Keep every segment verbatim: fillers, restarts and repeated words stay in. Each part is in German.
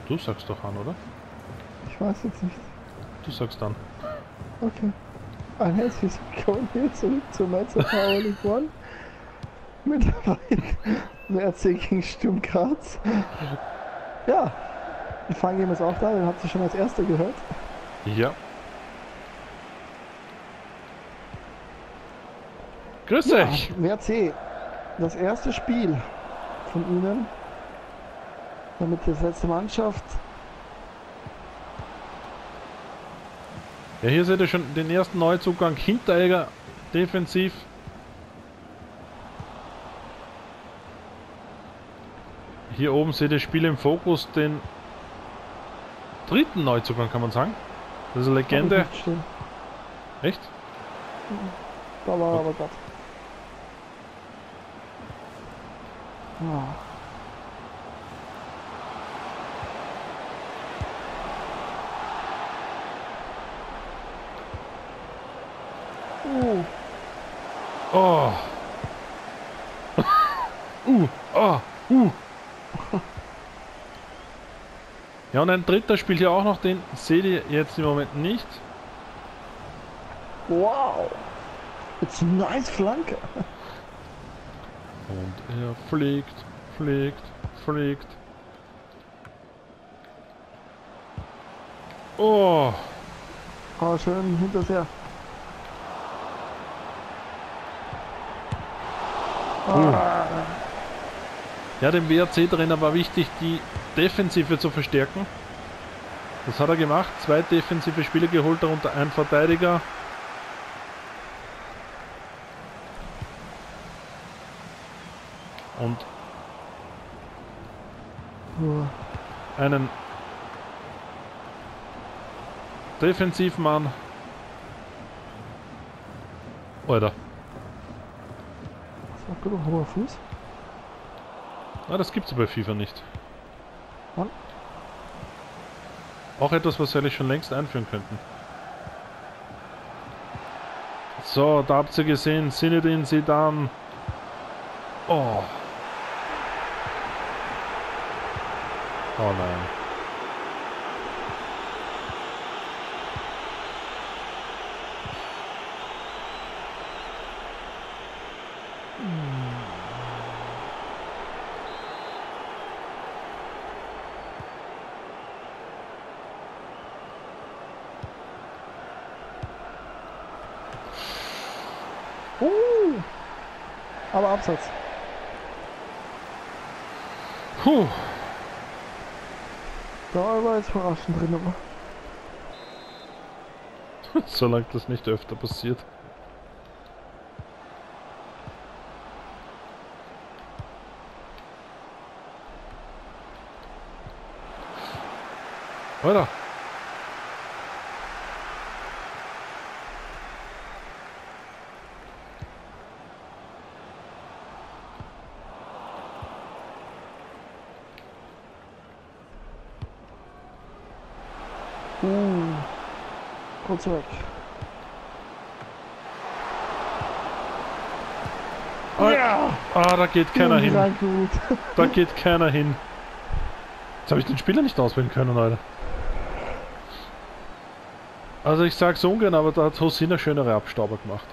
Du sagst doch an, oder? Ich weiß jetzt nicht. Du sagst dann. Okay. Ein herzliches Willkommen hier zurück zur Mainzer Power League One. Mit dabei W R C gegen Sturm Graz. Ja, wir fangen eben jetzt auch da, den habt ihr schon als erster gehört. Ja. Grüß Ja, euch! W R C, das erste Spiel von Ihnen. Damit die letzte Mannschaft. Ja, hier seht ihr schon den ersten Neuzugang. Hinteregger defensiv. Hier oben seht ihr Spiel im Fokus, den dritten Neuzugang, kann man sagen. Das ist eine Legende. Hab ich nicht stehen. Echt? Da war er aber gerade. Ja. Uh, Oh. uh. Oh. Uh. Ja, und ein dritter spielt hier auch noch, den seht ihr jetzt im Moment nicht. wow. It's a nice Flanke. Und er fliegt, fliegt, fliegt. Oh. Oh, schön hinterher. Ah, Ja, dem W R C-Trainer war wichtig, die Defensive zu verstärken. Das hat er gemacht. Zwei defensive Spieler geholt, darunter ein Verteidiger. Und uh, einen Defensivmann. Alter. das war gut, hoher Fuß. Ah, das gibt's bei FIFA nicht. Mann. Auch etwas, was wir eigentlich schon längst einführen könnten. So, da habt ihr gesehen, Zinedine Zidane. Oh. Oh nein. Uh, aber Absatz. Puh. Da war jetzt überraschend drin, aber. Solange das nicht öfter passiert. Weiter. Uh, kurz weg. Ah, Ja! ah, da geht keiner hin. Reingeholt. Da geht keiner hin. Jetzt habe ich den Spieler nicht auswählen können, Alter. Also ich sag's ungern, aber da hat Hosina schönere Abstauber gemacht.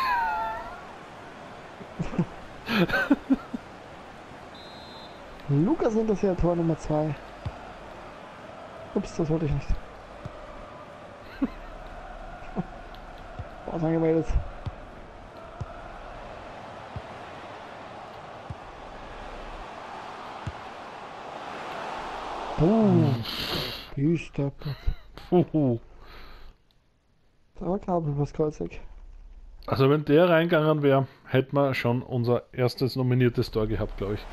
Lukas hinterher, Tor Nummer zwei. Ups, das wollte ich nicht. Boah, angemeldet. Oh, ist der Puhu. Da war Kabel übers Kreuzweg. Also wenn der reingegangen wäre, hätten wir schon unser erstes nominiertes Tor gehabt, glaube ich.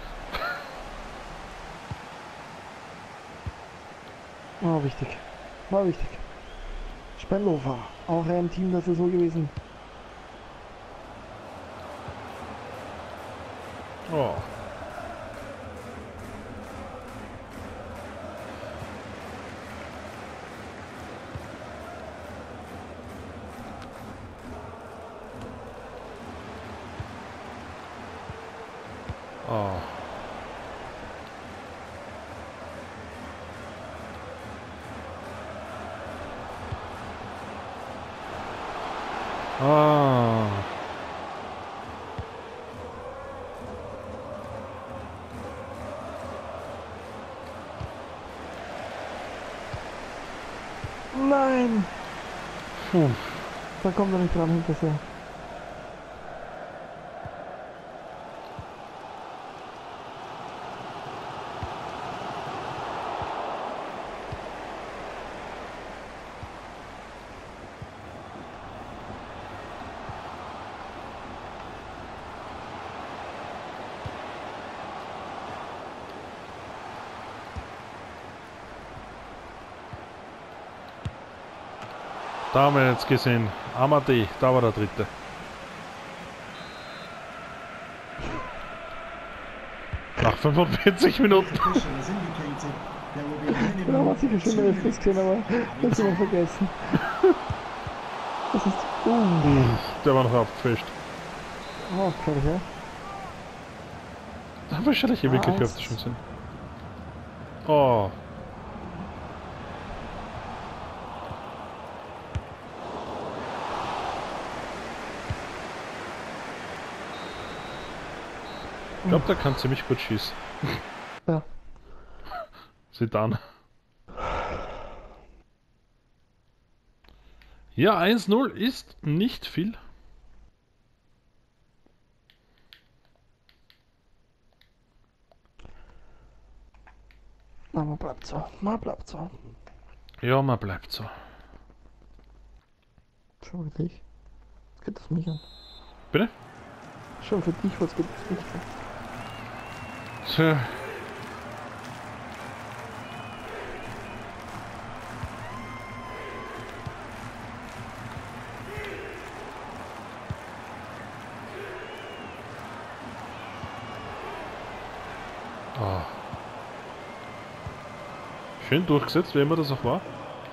War wichtig. War wichtig. Spendlofer. Auch ein Team, das ist so gewesen. Oh. Oh. Ah. Nein! Puh. Da kommt er nicht dran hinterher. Da haben wir jetzt gesehen. Amadee, da war der dritte. Nach fünfundvierzig Minuten. Da haben wir sicher schon öfters gesehen, aber das haben wir vergessen. Das ist... Uh, Der war noch aufgefischt. oh, okay, ja. Da wahrscheinlich eh wirklich Was? öfter schon gesehen. Oh. Ich glaube, der kann ziemlich gut schießen. Ja. Zidane. Ja, eins null ist nicht viel. Na, man bleibt so. Man bleibt so. Ja, man bleibt so. Schon für dich. Was geht das mich an? Bitte? Schon für dich, was geht das mich an? Tja. Ah. Schön durchgesetzt, wie immer das auch war.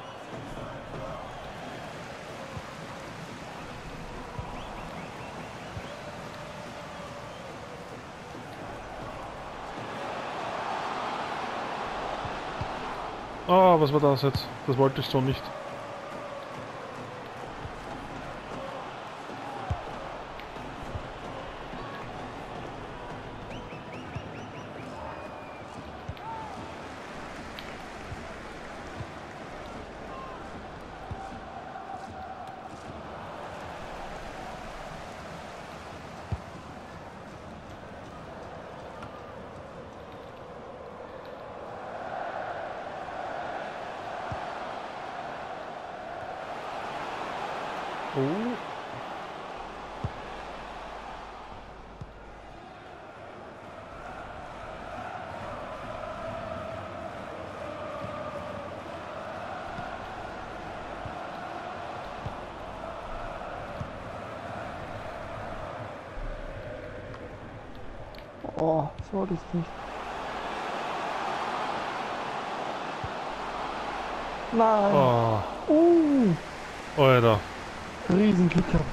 Ah, was war das jetzt? Das wollte ich so nicht. Oh. Oh, so wollte ich nicht. Nein! Oh. Uh, Alter. Riesenglück gehabt.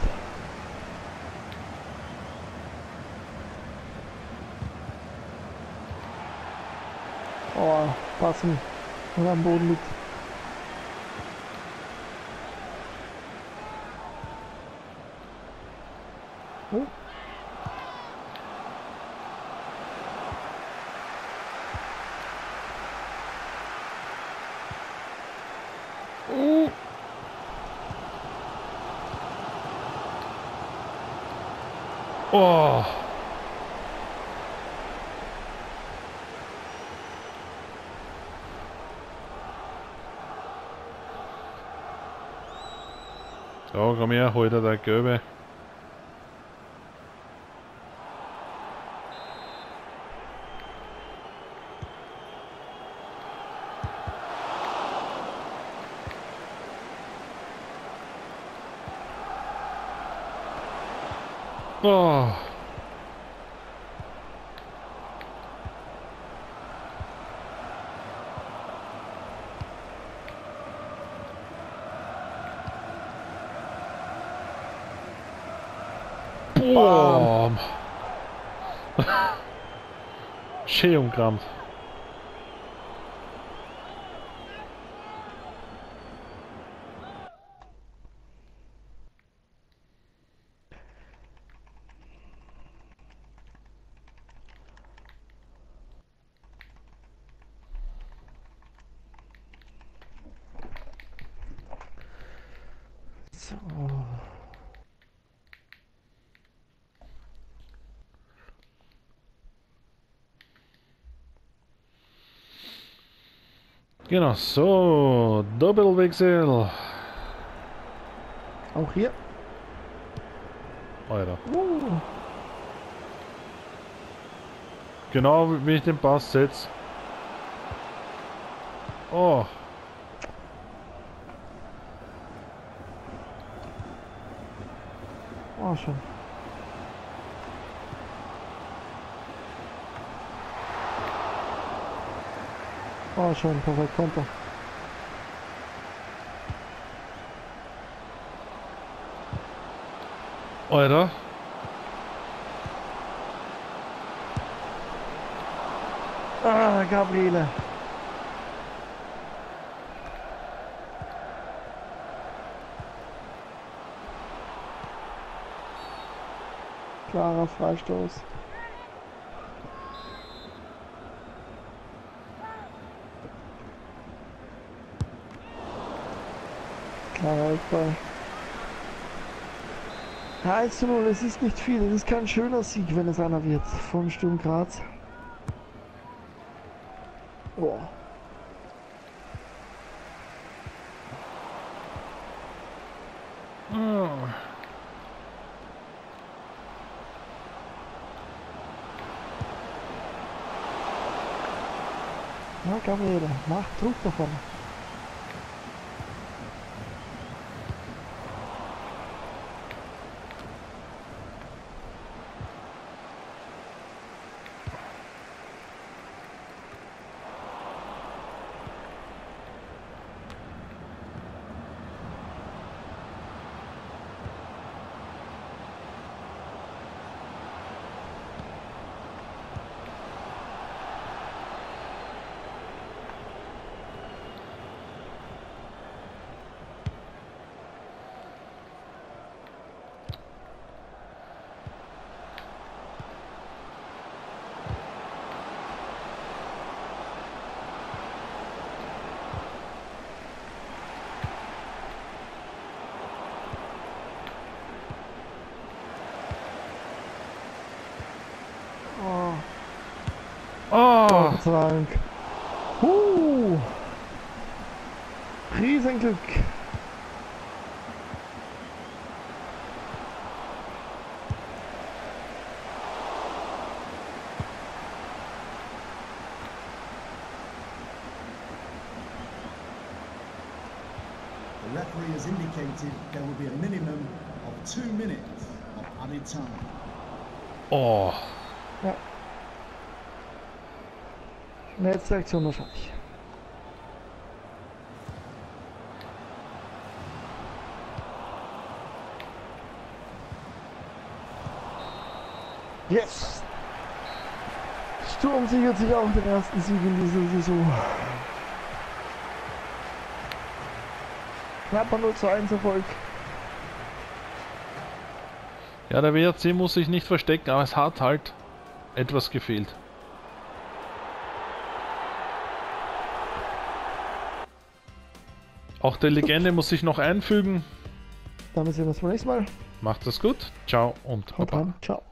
Oh, passen. Wenn er am Boden liegt. Oh. Oh. Oh. So, komm her, hol dir der Gelbe. Oh. Boom. Schön umgerammt. So. Genau, so, Doppelwechsel. Auch hier. Alter. Uh. Genau wie ich den Pass setze. Oh. Oh, schon. Oh, schon, perfekt, Konter. Alter. Ah, Gabriele. Klarer Freistoß. Klarer Eckball. Ja, eins zu null, es ist nicht viel. Es ist kein schöner Sieg, wenn es einer wird. Vom Sturm Graz. Oh. Oh. Ja, Gabriele, mach Druck davon. Oh. Gott sei Dank. Uh. Riesenglück. The referee has indicated there will be a minimum of two minutes of added time. Oh. Ja. Letzte Aktion wahrscheinlich. Yes! Sturm sichert sich auch den ersten Sieg in dieser Saison. Knapper null zu eins Erfolg. Ja, der W R C muss sich nicht verstecken, aber es hat halt etwas gefehlt. Auch der Legende muss sich noch einfügen. Damit sehen wir uns beim nächsten Mal. Macht das gut. Ciao und Haut Baba. rein. Ciao.